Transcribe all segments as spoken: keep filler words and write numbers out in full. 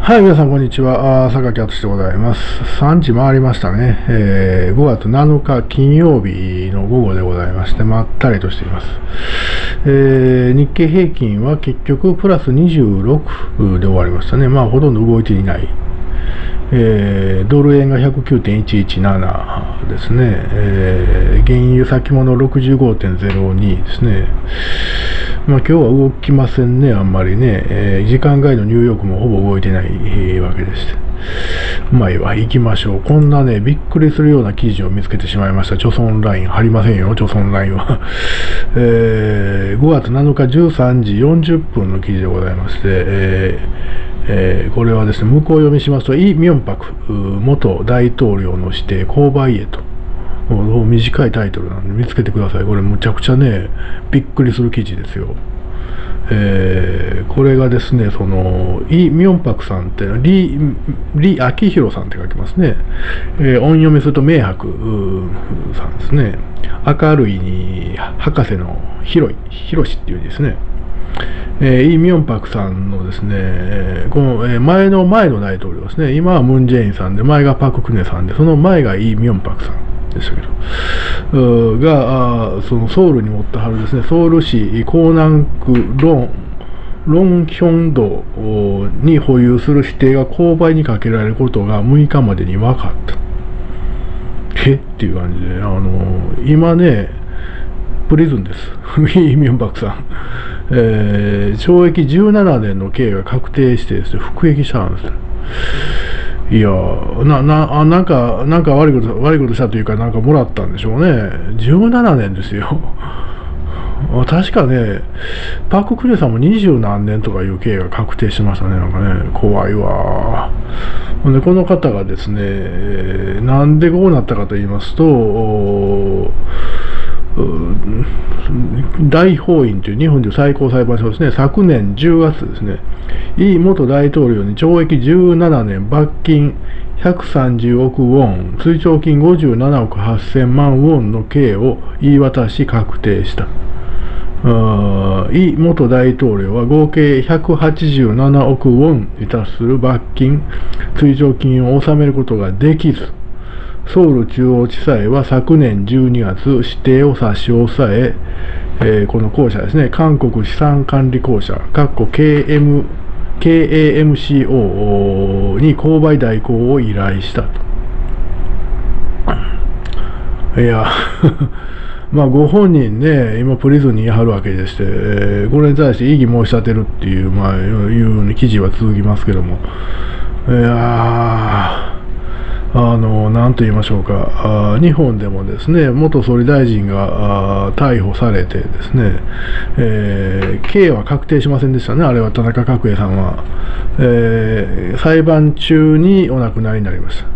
はい、皆さん、こんにちは。あー榊敦でございます。さんじ回りましたね。えー、ごがつなのか金曜日の午後でございまして、まったりとしています。えー、日経平均は結局プラスにじゅうろくで終わりましたね。まあ、ほとんど動いていない。えー、ドル円が ひゃくきゅうてんいちいちなな ですね。えー、原油先物 ろくじゅうごてんゼロに ですね。まあ、今日は動きませんね、あんまりね。えー、時間外のニューヨークもほぼ動いてない、えー、わけでして。まあいいわ、行きましょう。こんなね、びっくりするような記事を見つけてしまいました。チョソンライン、貼りませんよ、チョソンラインは。えー、ごがつなのかじゅうさんじよんじゅっぷんの記事でございまして、えーえー、これはですね、向こう読みしますと、イ・ミョンパク元大統領の指定購買へと。短いタイトルなんで見つけてください。これむちゃくちゃね、びっくりする記事ですよ。えー、これがですね、そのイ・ミョンパクさんってリ・リ・アキヒロさんって書きますね。えー、音読みすると明白さんですね。明るいに博士の広い、広しっていう字ですね。えー、イ・ミョンパクさんのですね、この前の前の大統領ですね。今はムン・ジェインさんで、前がパク・クネさんで、その前がイ・ミョンパクさんでしたけど、が、そのソウルに持ってはるですね、ソウル市江南区ロン、ロンヒョン道に保有する指定が購買にかけられることがむいかまでに分かった。えっていう感じで、あの、今ね、プリズンです。イ・ミョンパクさん。えー、懲役じゅうななねんの刑が確定してですね、服役したんです。いやー、な、な、あ、なんか、なんか悪いこと、悪いことしたというか、なんかもらったんでしょうね。じゅうななねんですよ。確かね、パク・クネさんも二十何年とかいう刑が確定しましたね。なんかね、怖いわ。で、この方がですね、なんでこうなったかと言いますと、大法院という日本でいう最高裁判所ですね、昨年じゅうがつですね、イ元大統領に懲役じゅうななねん、罰金ひゃくさんじゅうおくウォン、追徴金ごじゅうななおくはっせんまんウォンの刑を言い渡し確定した。イ元大統領は合計ひゃくはちじゅうななおくウォンに達する罰金、追徴金を納めることができず、ソウル中央地裁は昨年じゅうにがつ、指定を差し押さえ、えー、この公社ですね、韓国資産管理公社、ケーエム、ケーエーエムシーオー に購買代行を依頼したと。いや、まあ、ご本人ね、今、プリズンにいはるわけでして、えー、これに対して異議申し立てるっていう、まあ、いう記事は続きますけども、いやー、あの、なんと言いましょうか、あ日本でもですね、元総理大臣が逮捕されてですね、えー、刑は確定しませんでしたね、あれは田中角栄さんは。えー、裁判中にお亡くなりになりました。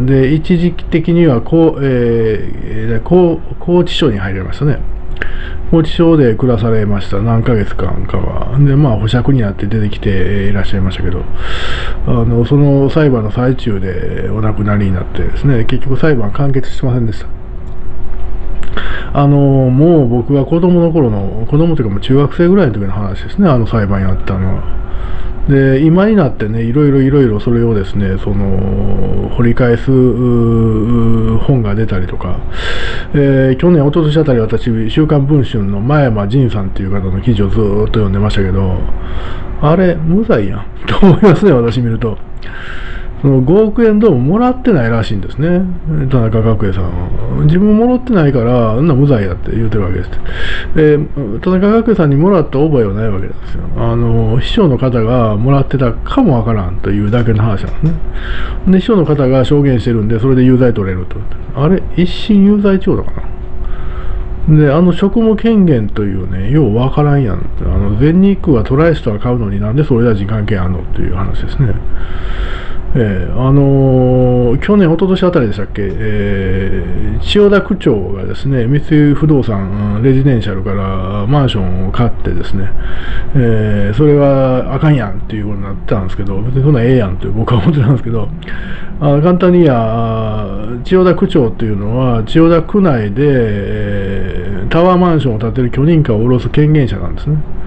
で、一時的には拘、えー、拘置所に入られましたね。拘置所で暮らされました、何ヶ月間かは。で、まあ、保釈になって出てきていらっしゃいましたけど、あのその裁判の最中でお亡くなりになってですね、結局裁判完結してませんでした。あのもう僕が子供の頃の、子供というかもう中学生ぐらいの時の話ですね、あの裁判やったのは。で、今になってね、いろいろいろいろそれをですね、その、掘り返す本が出たりとか、えー、去年、一昨年あたり私、週刊文春の前山仁さんっていう方の記事をずっと読んでましたけど、あれ、無罪やん、と思いますね、私見ると。そのごおくえんどうももらってないらしいんですね、田中角栄さんは。自分もらってないから、そんな無罪やって言うてるわけです。で、田中角栄さんにもらった覚えはないわけなんですよ。あの、秘書の方がもらってたかもわからんというだけの話なんですね。で、秘書の方が証言してるんで、それで有罪取れると。あれ、一審有罪調だかな。で、あの職務権限というね、ようわからんやん。あの、全日空はトライストは買うのになんで総理大臣関係あんのっていう話ですね。えー、あのー、去年、一昨年あたりでしたっけ、えー、千代田区長がですね、三井不動産、レジデンシャルからマンションを買ってですね、えー、それはあかんやんっていうことになったんですけど、別にそんなええやんって僕は思ってたんですけど、あ簡単にや、千代田区長っていうのは、千代田区内で、えー、タワーマンションを建てる許認可を下ろす権限者なんですね。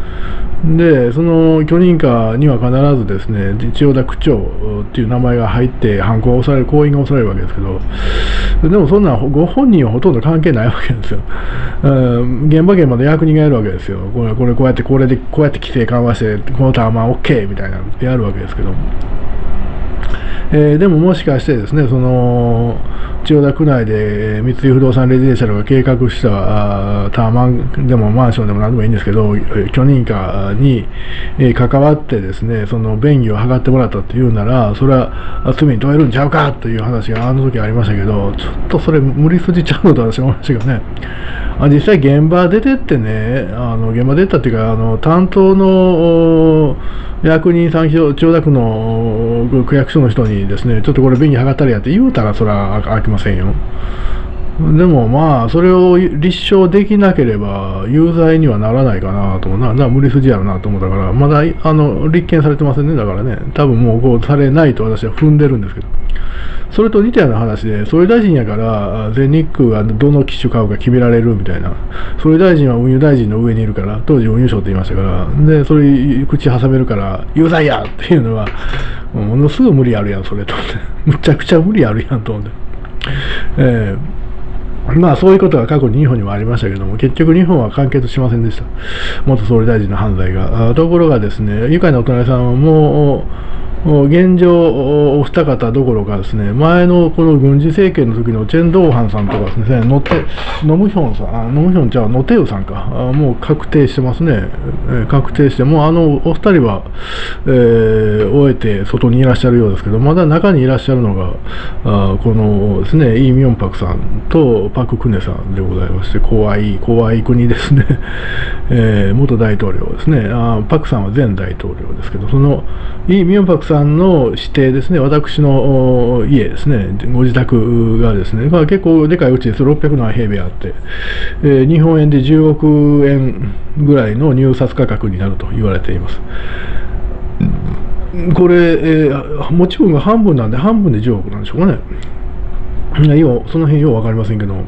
で、その許認可には必ずですね、千代田区長っていう名前が入って、ハンコが押される、行員が押されるわけですけど、でもそんなご本人はほとんど関係ないわけですよ。うん、現場現場の役人がやるわけですよ。これ、これこうやって、これで、こうやって規制緩和して、このターマン OK みたいなのやるわけですけど。えー、でももしかしてですね、その千代田区内で三井不動産レジデンシャルが計画したタワマンでもマンションでも何でもいいんですけど、許認可に関わってですね、その便宜を図ってもらったっていうなら、それは罪に問えるんちゃうかという話があの時ありましたけど、ちょっとそれ無理筋ちゃうのと私は思いましたけどね。実際現場出てってね、あの現場出たっていうか、あの担当の役人さん、千代田区の区役所の人にですね、ちょっとこれ便宜図ったりやって言うたらそれはあきませんよ。でもまあ、それを立証できなければ有罪にはならないかなと思うな、な無理筋やろなと思ったから、まだあの立件されてませんね、だからね、多分もうこうされないと私は踏んでるんですけど、それと似たような話で、総理大臣やから全日空がどの機種買うか決められるみたいな、総理大臣は運輸大臣の上にいるから、当時運輸省って言いましたから、でそれ口挟めるから有罪やっていうのは、ものすごい無理あるやん、それと思って、むちゃくちゃ無理あるやんと思って。えーまあそういうことが過去に日本にもありましたけども、結局日本は完結しませんでした。元総理大臣の犯罪が。ところがですね、愉快なお隣さんはもう、現状、お二方どころかですね、前のこの軍事政権の時のチェン・ドーハンさんとかですね、ノテ、ノムヒョンさん、ノムヒョンちゃう、ノテウさんか、もう確定してますね。えー、確定して、もうあの、お二人は、えー、終えて外にいらっしゃるようですけど、まだ中にいらっしゃるのが、あこのですね、イ・ミョンパクさんとパク・クネさんでございまして、怖い、怖い国ですね。えー、元大統領ですね。あパクさんは前大統領ですけど、そのイ・ミョンパクさんさんの指定ですね、私の家ですね、ご自宅がですね、まあ、結構でかいうちです、ろっぴゃくなな平米あって、えー、日本円でじゅうおくえんぐらいの入札価格になると言われています。これ、えー、持ち分が半分なんで、半分でじゅうおくなんでしょうかね。ようその辺よう分かりませんけど、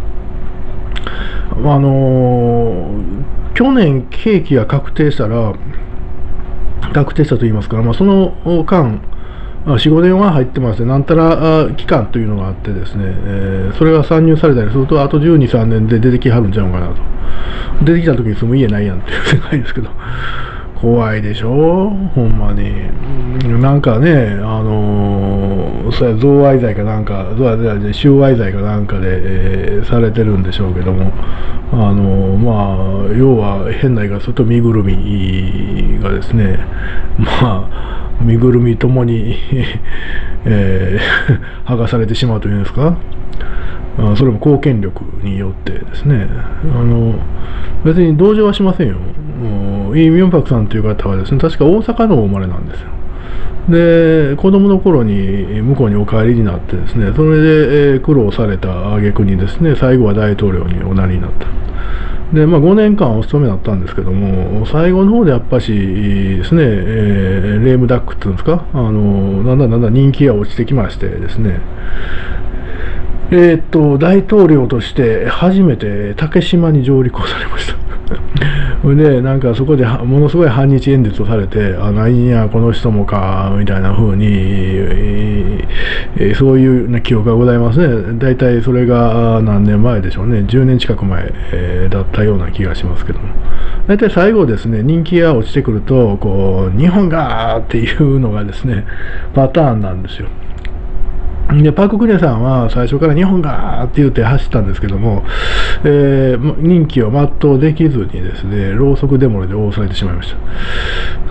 あのー、去年、刑期が確定したら、確定したと言いますから、まあ、その間、よん、ごねんは入ってまして、なんたら期間というのがあってですね、えー、それが参入されたりすると、あとじゅうに、さんねんで出てきはるんちゃうかなと。出てきた時に住む家ないやんっていう世界ですけど、怖いでしょ、ほんまに。なんかね、あのー、それは贈賄罪かなんか、収賄罪かなんかで、えー、されてるんでしょうけども、あのー、まあ、要は変な言い方すると身ぐるみがですね、まあ、身ぐるみともに、えー、剥がされてしまうというんですか、あそれも公権力によってですね、あの別に同情はしませんよ。イ・ミョンパクさんという方はですね、確か大阪のお生まれなんですよ。で、子供の頃に向こうにお帰りになってですね、それで苦労された挙句にですね、最後は大統領におなりになった。で、まあ、ごねんかんお勤めだったんですけども、最後の方でやっぱしですね、えー、レームダックっていうんですか、あのだんだんだんだん人気が落ちてきましてですね、えー、っと大統領として初めて竹島に上陸をされました。で、なんかそこでものすごい反日演説をされて、あ、何や、この人もか、みたいな風に、えー、そういう、ね、記憶がございますね。大体それが何年前でしょうね。じゅうねん近く前、えー、だったような気がしますけども。大体最後ですね、人気が落ちてくると、こう、日本がーっていうのがですね、パターンなんですよ。でパク・クネさんは最初から日本がーって言って走ったんですけども、えー、任期を全うできずにですね、ろうそくデモで押されてしまいました。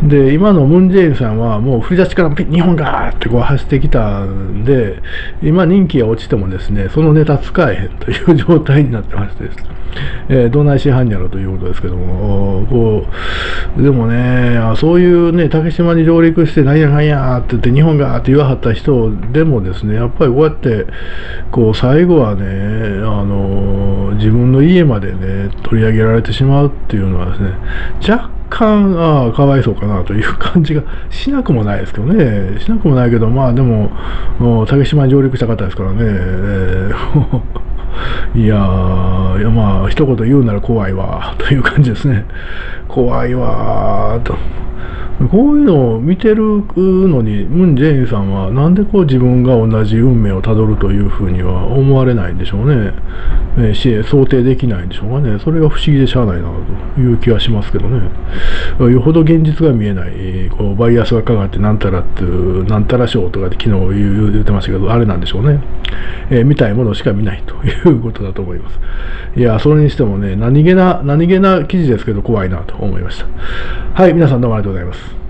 で、今のムン・ジェインさんはもう振り出しから日本がーってこう走ってきたんで、今任期が落ちてもですね、そのネタ使えへんという状態になってましてですね、えー、どないしはんやろということですけども、こうでもね、そういうね、竹島に上陸して、なんやかんやって言って、日本がーって言わはった人でもですね、やっぱりこうやって、こう最後はね、あの自分の家までね、取り上げられてしまうっていうのはですね、若干、ああ、かわいそうかなという感じがしなくもないですけどね、しなくもないけど、まあでも、もう竹島に上陸した方ですからね、えーいやー、 いやまあ、一言言うなら怖いわ、という感じですね。怖いわ、と。こういうのを見てるのに、ムン・ジェインさんはなんでこう自分が同じ運命をたどるというふうには思われないんでしょうね。えし想定できないんでしょうかね。それが不思議でしゃあないなという気はしますけどね。よほど現実が見えない、こうバイアスがかかってなんたらっていう、なんたら賞とかで昨日言う言ってましたけど、あれなんでしょうね。えー、見たいものしか見ないということだと思います。いや、それにしてもね、何気な、何気な記事ですけど怖いなと思いました。はい、皆さんどうもありがとうございます。